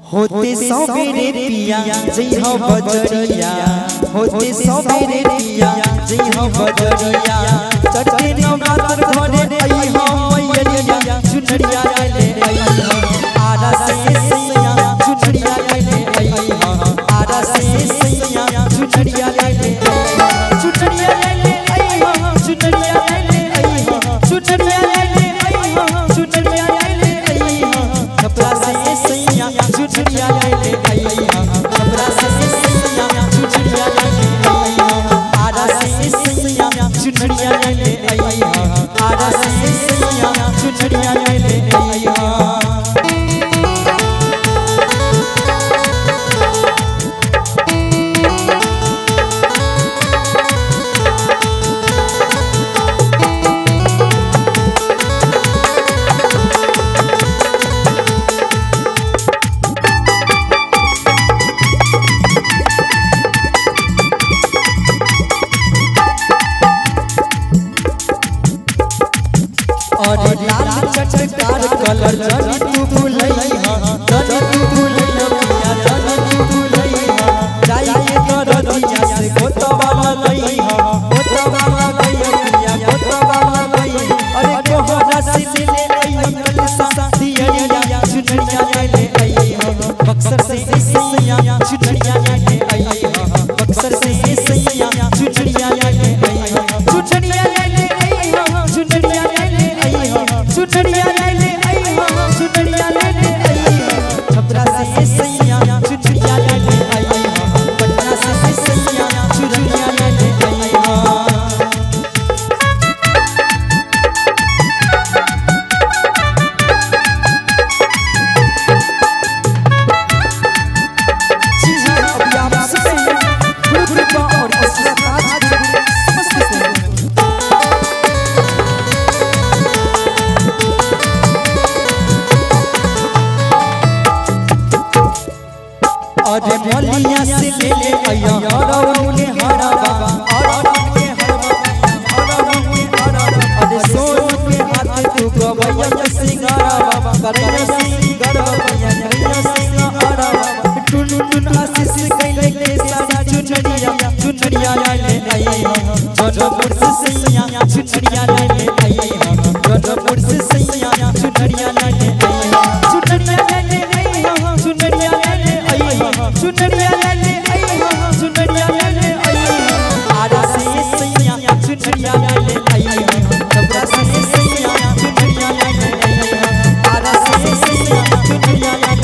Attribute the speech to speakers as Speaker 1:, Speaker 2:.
Speaker 1: होते सवेरे पिया जई हो बजरिया होते सवेरे पिया जई हो बजरिया चटे नवरात्र घरे आई हो मैयरिया चुनरिया ले आई हो आरा से सैया चुनरिया ले आई हो आरा से सैया चुनरिया ले आई हो चुनरिया ले आई हो चुनरिया ले आई हो चुनरिया ले आई हो चुनरिया ले आई हो छपरा से सैया चुनरिया ले आई हो छपरा से सैया चुनरिया ले आई हो आरा से सैया चुनरिया ले आई हो आरा से सैया चुनरिया ले आई हो। और लाल चटकार कलर जनी तू भूलई ह जनी तू भूलई पिया जनी तू भूलई ह जाइए करदिया से गोतवा लई ह गोतवा लई पिया गोतवा लई अरे कोहरा से ले आई कल सा दियरिया चुनरिया ले आई ह बक्सर से सैया चुनरिया ले आई ह बक्सर से सैया चुनरिया ले आई ह चुनरिया ले आई ह चुनरिया चुनरिया ले आई हो चुनरिया ले आई हो छपरा से सैया चुनरिया ले आई हो पटना से सैया चुनरिया ले आई हो। अभी आप सुन रहे हैं गुरु और अरे मलिया से ले आया और उनके हरवा और उनके हरवा अरे सोन के हाथ तू गवैया के सिंगारवा करैया सिंगारवा करैया सिंगारवा टुन टुन आशीष कैले के सारा चुनरिया ले आई हो जनपुर से सैया चुनरिया ले आई हो जनपुर से सैया चुनरिया ले आई हो चुनरिया ले आई हो चुनरिया ले आई हो चुनरिया ले आई हो चुनरिया ले आई हो आरा से सैया चुनरिया ले आई हो छपरा से सैया चुनरिया ले आई हो आरा से सैया चुनरिया